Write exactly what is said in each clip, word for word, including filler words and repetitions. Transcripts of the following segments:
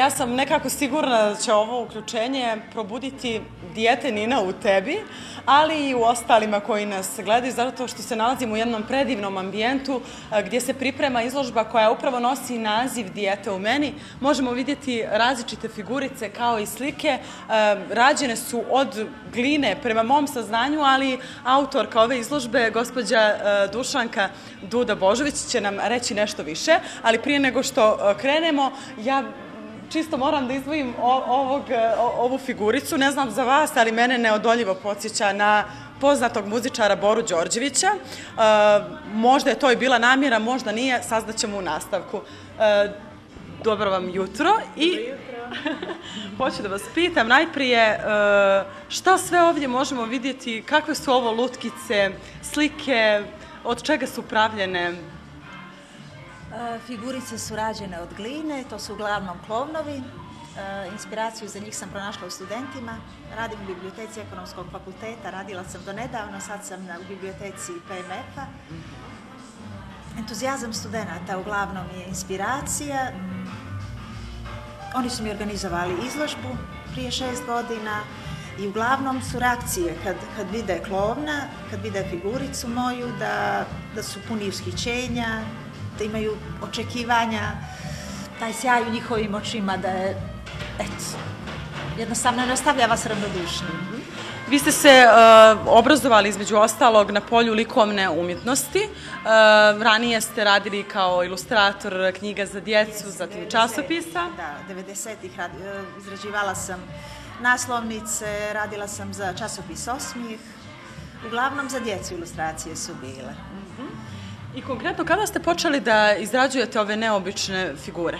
Ja sam nekako sigurna da će ovo uključenje probuditi dijete Nina u tebi, ali i u ostalima koji nas gledaju, zato što se nalazimo u jednom predivnom ambijentu gdje se priprema izložba koja upravo nosi naziv Dijete u meni. Možemo vidjeti različite figurice kao i slike. Rađene su od gline prema mom saznanju, ali autorka ove izložbe, gospođa Dušanka Duda Božović, će nam reći nešto više. Ali prije nego što krenemo, ja čisto moram da izdvojim ovog, ovu figuricu. Ne znam za vas, ali mene neodoljivo podsjeća na poznatog muzičara Boru Đorđevića. E, možda je to i bila namjera, možda nije, saznaćemo u nastavku. E, dobro vam jutro. I hoću da vas pitam najprije e, šta sve ovdje možemo vidjeti, kakve su ovo lutkice, slike, od čega su pravljene? Figurice su rađene od gline, to su uglavnom klovnovi. Inspiraciju za njih sam pronašla u studentima. Radim u biblioteci Ekonomskog fakulteta, radila sam do nedavno, sad sam u biblioteci P M F-a. Entuzijazam studenata uglavnom je inspiracija. Oni su mi organizovali izložbu prije šest godina i uglavnom su reakcije kad, kad vide klovna, kad vide figuricu moju, da, da su puni ushićenja, da imaju očekivanja, taj sjaj u njihovim očima da je, eto, jednostavno ne ostavlja vas ravnodušnim. Vi ste se uh, obrazovali između ostalog na polju likovne umjetnosti. Uh, ranije ste radili kao ilustrator knjiga za djecu, zatim i časopisa. Da, devedesetih izrađivala sam naslovnice, radila sam za časopis Osmijeh. Uglavnom za djecu ilustracije su bile. Uh-huh. I konkretno, kada ste počeli da izrađujete ove neobične figure?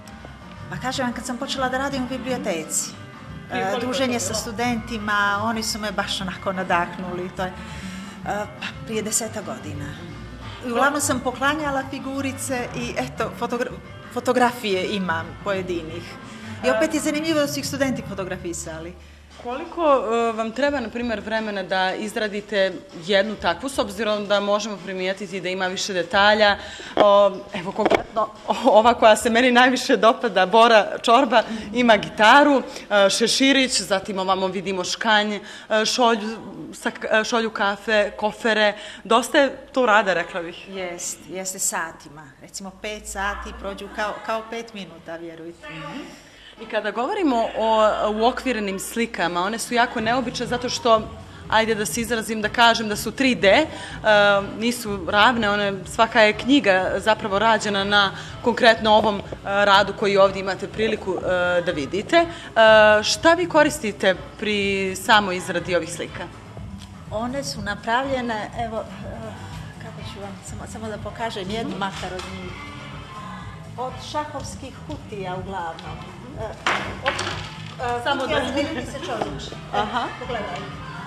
Pa kažem vam, kad sam počela da radim u biblioteci. E, druženje sa studentima, oni su me baš onako nadahnuli. To je, e, pa, prije deseta godina. I uglavnom sam poklanjala figurice i eto, fotogra fotografije imam pojedinih. I opet je zanimljivo da su ih studenti fotografisali. Koliko uh, vam treba, na primjer, vremena da izradite jednu takvu, s obzirom da možemo primijetiti da ima više detalja? Uh, evo, konkretno, ova koja se meni najviše dopada, Bora Čorba, ima gitaru, uh, šeširić, zatim ovamo vidimo škanj, uh, šolju, sa, uh, šolju kafe, kofere. Dosta je to rada, rekla bih. Jest, jeste satima. Recimo pet sati prođu kao, kao pet minuta, vjerujte. Mm-hmm. I kada govorimo o uokvirenim slikama, one su jako neobične zato što, ajde da se izrazim, da kažem da su tri D, uh, nisu ravne, one, svaka je knjiga zapravo rađena na konkretno ovom uh, radu koji ovdje imate priliku uh, da vidite. Uh, šta vi koristite pri samoj izradi ovih slika? One su napravljene, evo, uh, kako ću vam, samo, samo da pokažem jednu makar od njih, od šahovskih kutija uglavnom. Uh, od, uh, Samo da vidi se čovječ. Aha. Pogledaj.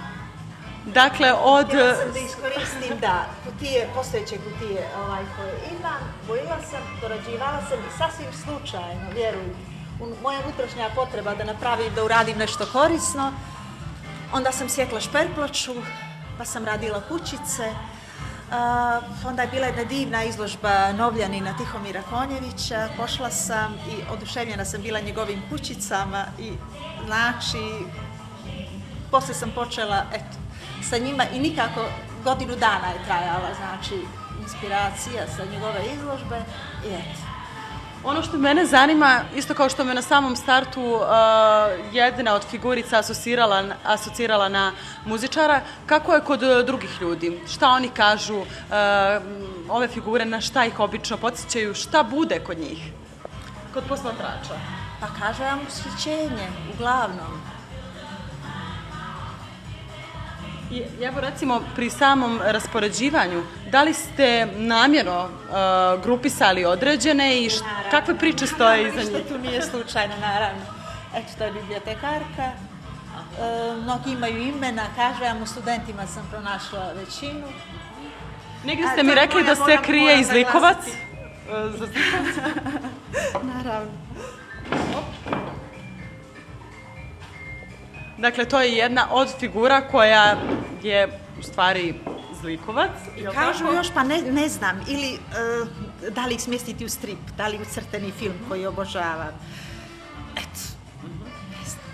Dakle, od... Htjela sam da iskoristim, da, kutije, postojeće kutije ovaj, koje imam, bojila sam, dorađivala sam i sasvim slučajno, vjerujem, moja unutrašnja potreba da napravim, da uradim nešto korisno. Onda sam sjekla šperploču, pa sam radila kućice. Uh, onda je bila jedna divna izložba Novljanina Tihomira Konjevića, pošla sam i oduševljena sam bila njegovim kućicama i znači, poslije sam počela, eto, sa njima i nikako godinu dana je trajala, znači, inspiracija sa njegove izložbe i eto. Ono što mene zanima, isto kao što me na samom startu uh, jedna od figurica asocirala, asocirala na muzičara, kako je kod drugih ljudi? Šta oni kažu, uh, ove figure, na šta ih obično podsjećaju, šta bude kod njih, kod posmatrača? Pa kažu vam ushićenje, uglavnom. I evo recimo pri samom raspoređivanju, da li ste namjerno uh, grupisali određene i kakve priče stoje iza njih? Ništa tu nije slučajno, naravno. Eto, to je bibliotekarka, e, mnogi imaju imena, kažem, u studentima sam pronašla većinu. Negdje ste mi rekli da se krije iz Likovac. Za Likovac? Naravno. Dakle, to je jedna od figura koja je u stvari Zlikovac. Kažu još, pa ne, ne znam, ili uh, da li ih smjestiti u strip, da li u crteni film koji obožavam.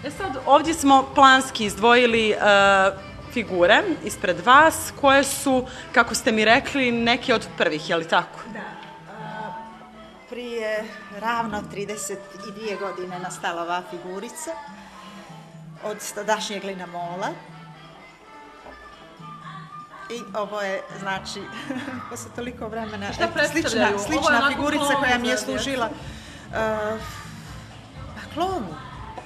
E sad, ovdje smo planski izdvojili e, figure ispred vas koje su, kako ste mi rekli, neke od prvih, je li tako? Da. A, prije ravno trideset dvije godine nastala ova figurica od tadašnjeg linamola. I ovo je, znači, posle toliko vremena, šta slična, slična figurica koja mi je služila uh, klonu.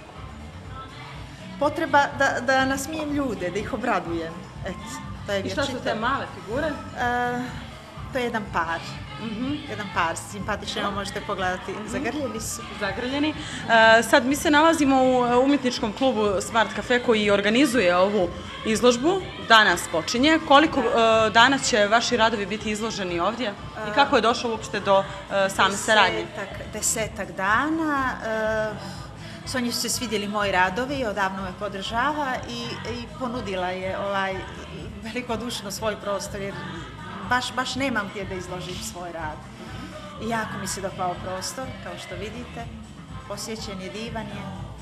Potreba da, da nasmijem ljude, da ih obradujem. Eto, to je I šta su te male figure? Uh, to je jedan par. Mm-hmm. Jedan par, simpatični, evo možete pogledati, mm-hmm. Zagrljeni su. Zagrljeni. E, sad mi se nalazimo u umjetničkom klubu Smart Cafe koji organizuje ovu izložbu. Danas počinje. Koliko e, dana će vaši radovi biti izloženi ovdje? I kako je došlo uopšte do e, same saradnje? Desetak, desetak dana. E, Sonji su se svidjeli moji radovi, odavno me podržava i, i ponudila je ovaj velikodušno svoj prostor jer Baš, baš nemam gdje da izložim svoj rad. I jako mi se dopao prostor, kao što vidite. Posjećen je, divan je.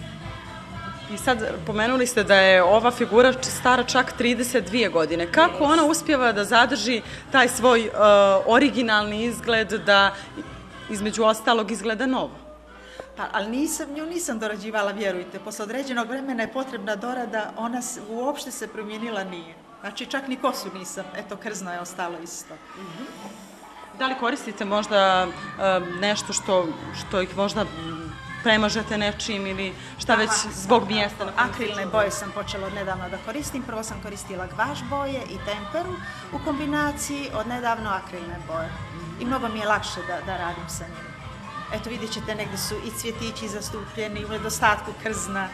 I sad pomenuli ste da je ova figura stara čak trideset dvije godine. Kako ona uspijeva da zadrži taj svoj uh, originalni izgled, da između ostalog izgleda novo? Pa, ali nisam, nju nisam dorađivala, vjerujte. Posle određenog vremena je potrebna dorada, ona uopšte se promijenila nije. Znači, čak ni kosu nisam. Eto, krzno je ostalo isto. Mm-hmm. Da li koristite možda uh, nešto što, što ih možda premažete nečim ili šta već zbog mjesta? Akrilne boje sam počela od nedavno da koristim. Prvo sam koristila gvaš boje i temperu u kombinaciji, od nedavno akrilne boje. I mnogo mi je lakše da, da radim sa njim. Eto, vidjet ćete, negdje su i cvjetići zastupljeni u nedostatku krzna.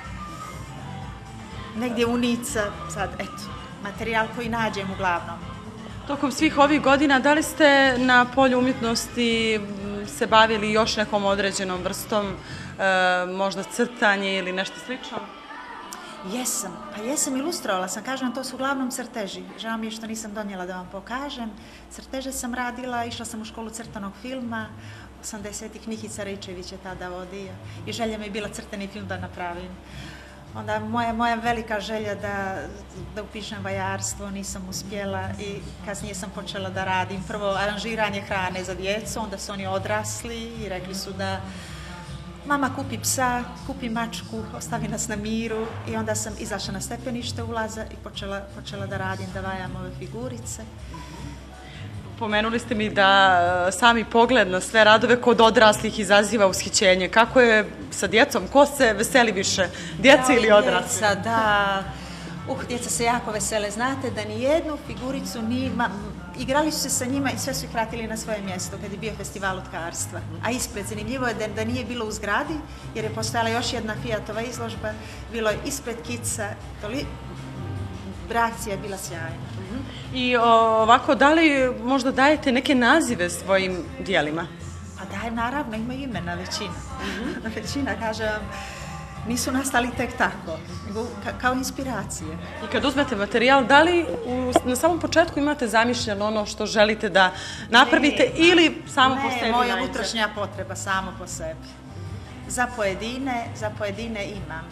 Negdje unica, sad, eto. Materijal koji nađem uglavnom. Tokom svih ovih godina, da li ste na polju umjetnosti se bavili još nekom određenom vrstom, e, možda crtanje ili nešto slično? Jesam, pa jesam, ilustrovala sam, kažem, to su uglavnom crteži. Žao mi je što nisam donijela da vam pokažem. Crteže sam radila, išla sam u školu crtanog filma, osamdesetih Nikica Rejčević je tada vodio i želja mi je bila crtani film da napravim. Onda moja, moja velika želja da, da upišem vajarstvo, nisam uspjela i kasnije sam počela da radim prvo aranžiranje hrane za djecu, onda su oni odrasli i rekli su da mama kupi psa, kupi mačku, ostavi nas na miru i onda sam izašla na stepenište ulaza i počela, počela da radim, da vajam ove figurice. Pomenuli ste mi da sami pogled na sve radove kod odraslih izaziva ushićenje. Kako je sa djecom? Ko se veseli više? Djeca ili odrasli? Djeca, da. Uh, djeca se jako vesele. Znate da ni jednu figuricu nima, igrali su se sa njima i sve su ih vratili na svoje mjesto kad je bio festival utkarstva. A ispred, zanimljivo je da, da nije bilo u zgradi, jer je postojala još jedna Fiatova izložba, bilo je ispred kica, toli... reakcija je bila sjajna. I ovako, da li možda dajete neke nazive svojim dijelima? Pa dajem, naravno, imaju imena većina. Mm-hmm. Većina, kažem vam, nisu nastali tek tako, nego ka, kao inspiracije. I kad uzmete materijal, da li u, na samom početku imate zamišljeno ono što želite da napravite ne, ili samo ne, po sebi? Ne, moja najče? unutrašnja potreba, samo po sebi. Za pojedine, za pojedine imam,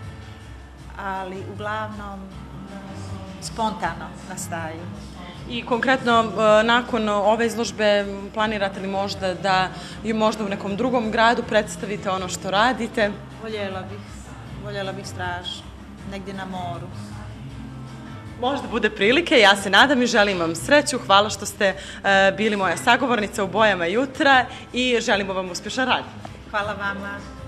ali uglavnom spontano nastaju. I konkretno, nakon ove izložbe, planirate li možda da i možda u nekom drugom gradu predstavite ono što radite? Voljela bih, voljela bih strašno, negdje na moru. Možda bude prilike, ja se nadam i želim vam sreću. Hvala što ste bili moja sagovornica u Bojama jutra i želimo vam uspješan rad. Hvala vama.